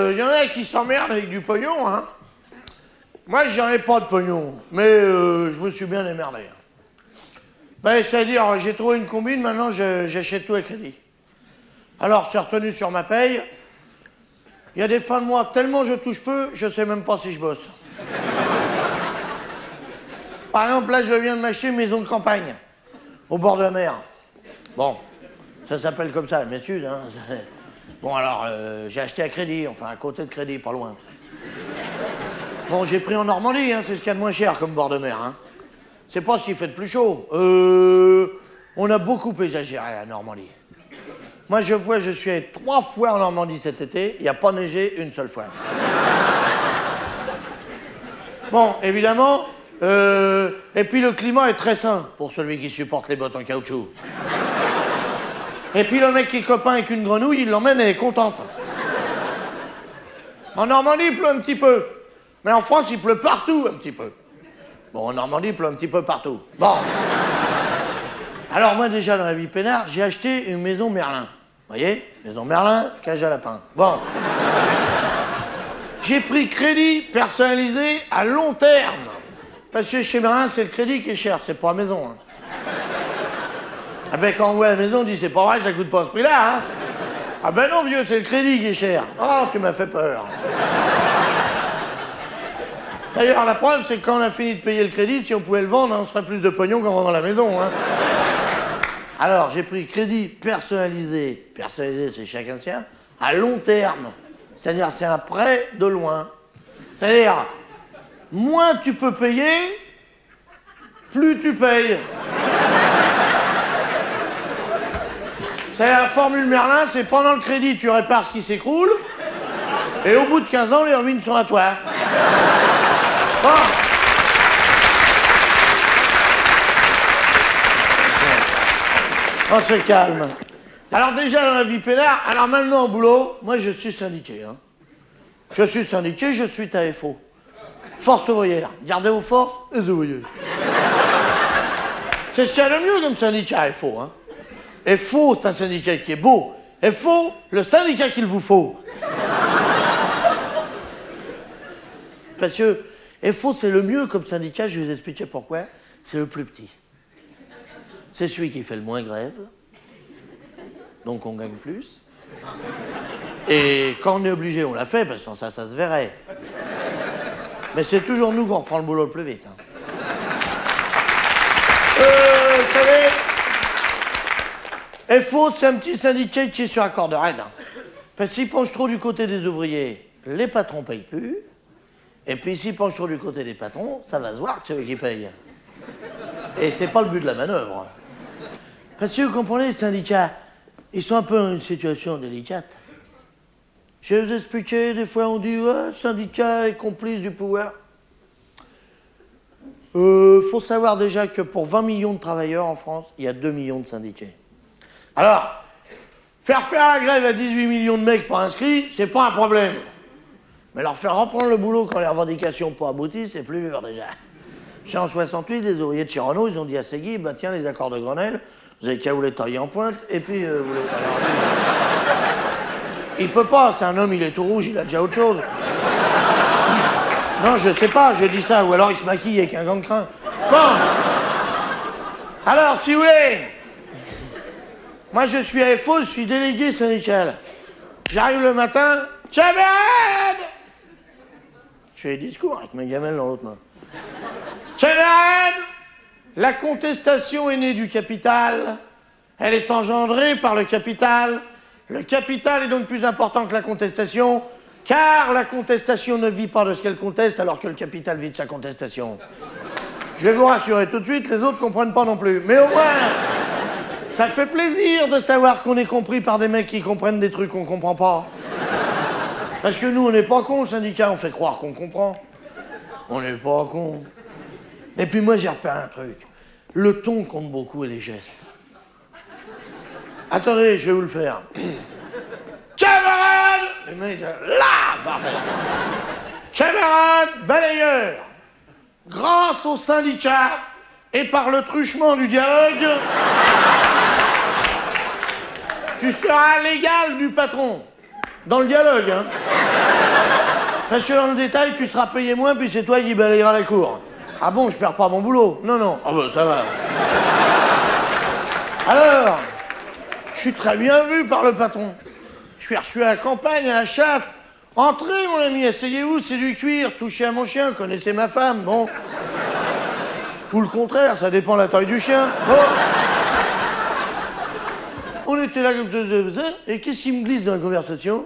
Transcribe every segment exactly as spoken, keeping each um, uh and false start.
euh, y en a qui s'emmerdent avec du pognon, hein. Moi, j'en ai pas de pognon, mais euh, je me suis bien émerdé. Ben, c'est-à-dire, j'ai trouvé une combine, maintenant j'achète tout à crédit. Alors, c'est retenu sur ma paye. Il y a des fins de mois, tellement je touche peu, je sais même pas si je bosse. Par exemple, là, je viens de m'acheter une maison de campagne, au bord de la mer. Bon, ça s'appelle comme ça, m'excuse, hein. Bon, alors, euh, j'ai acheté à crédit, enfin, à côté de crédit, pas loin. Bon, j'ai pris en Normandie, hein, c'est ce qu'il y a de moins cher comme bord de mer, hein. C'est pas ce qui fait de plus chaud. Euh, on a beaucoup exagéré à Normandie. Moi, je vois, je suis allé trois fois en Normandie cet été, il n'y a pas neigé une seule fois. Bon, évidemment, euh, et puis le climat est très sain pour celui qui supporte les bottes en caoutchouc. Et puis le mec qui est copain avec une grenouille, il l'emmène et elle est contente. En Normandie, il pleut un petit peu. Mais en France, il pleut partout un petit peu. Bon, en Normandie, il pleut un petit peu partout. Bon. Alors moi, déjà, dans la vie peinard, j'ai acheté une maison Merlin. Vous voyez? Maison Merlin, cage à lapin. Bon. J'ai pris crédit personnalisé à long terme. Parce que chez Merlin, c'est le crédit qui est cher, c'est pas la maison. Hein. Ah ben, quand on voit la maison, on dit, c'est pas vrai, ça coûte pas ce prix-là, hein. Ah ben non, vieux, c'est le crédit qui est cher. Oh, tu m'as fait peur. D'ailleurs, la preuve, c'est que quand on a fini de payer le crédit, si on pouvait le vendre, on se ferait plus de pognon qu'en vendant la maison, hein. Alors, j'ai pris crédit personnalisé. Personnalisé, c'est chacun le sien, à long terme. C'est-à-dire, c'est un prêt de loin. C'est-à-dire, moins tu peux payer, plus tu payes. C'est la formule Merlin, c'est pendant le crédit, tu répares ce qui s'écroule, et au bout de quinze ans, les ruines sont à toi. Bon. On se calme. Alors déjà dans la vie peinard, alors maintenant au boulot, moi je suis syndiqué. Hein. Je suis syndiqué, je suis T A F O. Force ouvrière. Gardez vos forces, les ouvriers. C'est ce qu'il y a de mieux comme syndicat F O. Hein. F O, c'est un syndicat qui est beau. F O, le syndicat qu'il vous faut. Parce que F O, c'est le mieux comme syndicat, je vais vous expliquer pourquoi. C'est le plus petit. C'est celui qui fait le moins grève. Donc on gagne plus. Et quand on est obligé, on l'a fait, parce que sans ça, ça se verrait. Mais c'est toujours nous qu'on reprend le boulot le plus vite. Hein. Euh, vous savez, F O, c'est un petit syndicat qui est sur la corde raide. Hein. Parce que s'il penche trop du côté des ouvriers, les patrons payent plus. Et puis s'il penche trop du côté des patrons, ça va se voir que c'est eux qui payent. Et c'est pas le but de la manœuvre. Parce que vous comprenez, les syndicats, ils sont un peu dans une situation délicate. Je vais vous expliquer, des fois on dit ouais, syndicat est complice du pouvoir. Euh, faut savoir déjà que pour vingt millions de travailleurs en France, il y a deux millions de syndiqués. Alors, faire faire la grève à dix-huit millions de mecs pas inscrits, c'est pas un problème. Mais leur faire reprendre le boulot quand les revendications n'ont pas abouti, c'est plus dur déjà. C'est en soixante-huit, les ouvriers de chez Renault, ils ont dit à Segui, bah tiens, les accords de Grenelle, vous avez qu'à vous les tailler en pointe, et puis euh, vous les... Alors, il peut pas, c'est un homme, il est tout rouge, il a déjà autre chose. Non, je sais pas, je dis ça, ou alors il se maquille avec un gant de crin. Bon. Alors, si vous voulez, moi je suis à F O, je suis délégué syndical. J'arrive le matin, camarades! Je fais des discours avec ma gamelle dans l'autre main. Camarades! La contestation est née du capital, elle est engendrée par le capital. Le capital est donc plus important que la contestation, car la contestation ne vit pas de ce qu'elle conteste, alors que le capital vit de sa contestation. Je vais vous rassurer tout de suite, les autres ne comprennent pas non plus. Mais au moins, ça fait plaisir de savoir qu'on est compris par des mecs qui comprennent des trucs qu'on comprend pas. Parce que nous, on n'est pas cons, le syndicat, on fait croire qu'on comprend. On n'est pas cons. Et puis moi, j'ai repéré un truc. Le ton compte beaucoup et les gestes. Attendez, je vais vous le faire. Camarades! Les mecs, là, pardon. Camarades balayeurs, grâce au syndicat et par le truchement du dialogue, tu seras l'égal du patron. Dans le dialogue, hein. Parce que dans le détail, tu seras payé moins, puis c'est toi qui balayeras la cour. Ah bon, je perds pas mon boulot? Non, non. Ah ben, ça va. Alors, je suis très bien vu par le patron. Je suis reçu à la campagne, à la chasse. Entrez, mon ami, asseyez-vous, c'est du cuir. Touchez à mon chien, connaissez ma femme, bon. Ou le contraire, ça dépend de la taille du chien. Bon. On était là comme ça, et qu'est-ce qui me glisse dans la conversation?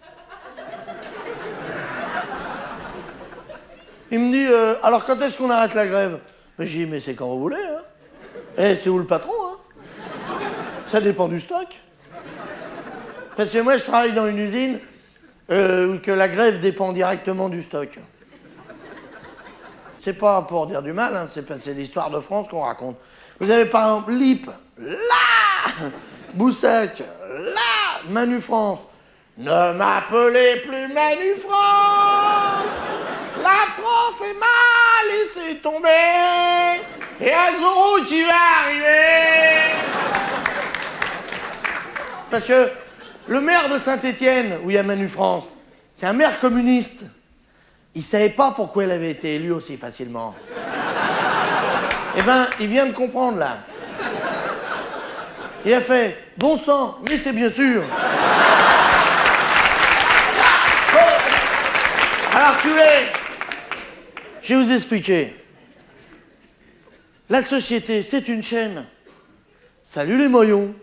Il me dit, euh, alors quand est-ce qu'on arrête la grève? Mais j'ai dit, mais c'est quand vous voulez, hein. Eh, c'est où le patron, hein? Ça dépend du stock. Parce que moi, je travaille dans une usine euh, où que la grève dépend directement du stock. C'est pas pour dire du mal, hein, c'est l'histoire de France qu'on raconte. Vous avez par exemple Lip, là, Boussac, là, Manu France. Ne m'appelez plus Manu France. La France est mal, laissez tomber. Et un Zorro qui va arriver. Parce que le maire de Saint-Étienne, où il y a Manu France, c'est un maire communiste. Il savait pas pourquoi il avait été élu aussi facilement. Eh ben, il vient de comprendre, là. Il a fait « Bon sang, mais c'est bien sûr !» Alors, tu es... Je vais vous expliquer. La société, c'est une chaîne. Salut les moyons.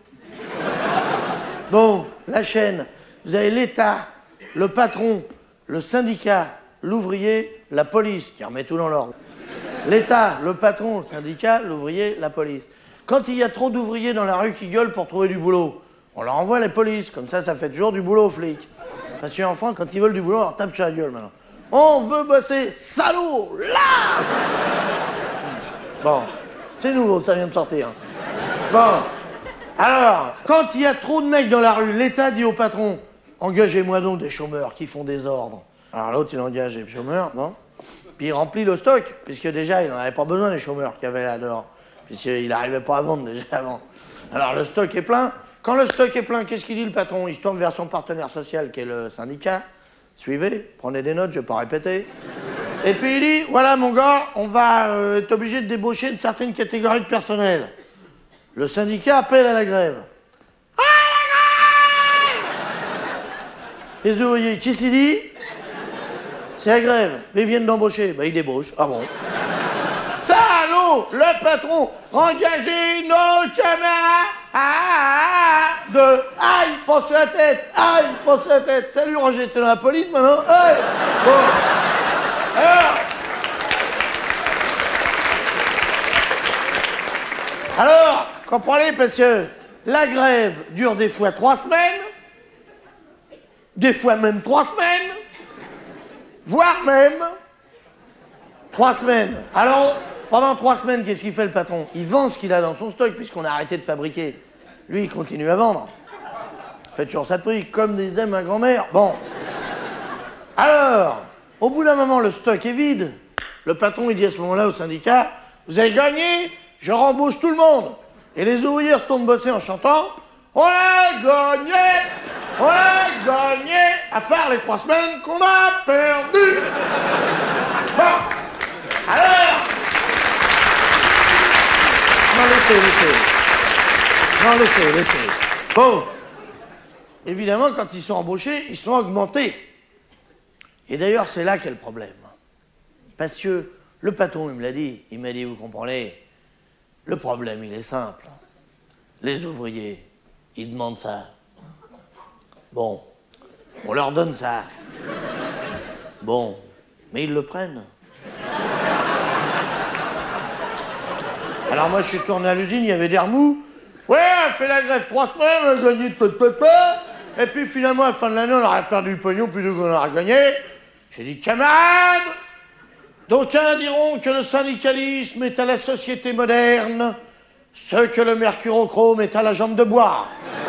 Bon, la chaîne, vous avez l'État, le patron, le syndicat, l'ouvrier, la police, qui remet tout dans l'ordre. L'État, le patron, le syndicat, l'ouvrier, la police. Quand il y a trop d'ouvriers dans la rue qui gueulent pour trouver du boulot, on leur envoie la police, comme ça, ça fait toujours du boulot aux flics. Parce qu'en France, quand ils veulent du boulot, on leur tape sur la gueule maintenant. On veut bosser, salaud, là. Bon, c'est nouveau, ça vient de sortir. Bon, alors, quand il y a trop de mecs dans la rue, l'État dit au patron, engagez-moi donc des chômeurs qui font des ordres. Alors l'autre, il engage les chômeurs, non? Puis il remplit le stock, puisque déjà, il n'en avait pas besoin des chômeurs qu'il y avait là dehors, puisqu'il n'arrivait pas à vendre déjà avant. Alors le stock est plein. Quand le stock est plein, qu'est-ce qu'il dit le patron? Il se tourne vers son partenaire social, qui est le syndicat. Suivez, prenez des notes, je vais pas répéter. Et puis il dit, voilà mon gars, on va euh, être obligé de débaucher une certaine catégorie de personnel. Le syndicat appelle à la grève. À la grève! Les ouvriers, qui s'y dit? C'est la grève. Mais ils viennent d'embaucher. Ben, ils débauchent. Ah bon? Salaud! Le patron, engagez nos caméras de aïe, pensez la tête, aïe, pensez la tête. Salut Roger, t'es dans la police maintenant? Aïe! Bon. Alors. Alors, comprenez, parce que la grève dure des fois trois semaines, des fois même trois semaines, voire même trois semaines. Alors, pendant trois semaines, qu'est-ce qu'il fait le patron? Il vend ce qu'il a dans son stock, puisqu'on a arrêté de fabriquer. Lui, il continue à vendre. Faites toujours ça de prix, comme disait ma grand-mère. Bon. Alors, au bout d'un moment, le stock est vide. Le patron, il dit à ce moment-là au syndicat, vous avez gagné, je rembauche tout le monde. Et les ouvriers retournent bosser en chantant, on a gagné, on a gagné, à part les trois semaines qu'on a perdues. Bon. Alors... Non, laissez, laissez. Non, laissez, laissez. Bon. Évidemment, quand ils sont embauchés, ils sont augmentés. Et d'ailleurs, c'est là qu'est le problème. Parce que le patron, il me l'a dit, il m'a dit, vous comprenez, le problème, il est simple. Les ouvriers, ils demandent ça. Bon, on leur donne ça. Bon, mais ils le prennent. Alors moi, je suis tourné à l'usine, il y avait des remous. Ouais, elle fait la grève trois semaines, on a gagné de ta. Et puis finalement, à la fin de l'année, on aurait perdu le pognon plutôt qu'on aurait gagné. J'ai dit, camarades, d'aucuns diront que le syndicalisme est à la société moderne, ce que le mercurochrome est à la jambe de bois.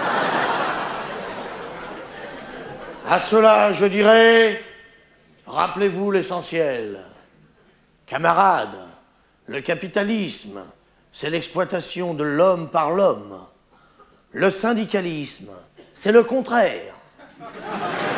À cela, je dirais, rappelez-vous l'essentiel. Camarades, le capitalisme, c'est l'exploitation de l'homme par l'homme. Le syndicalisme, c'est le contraire.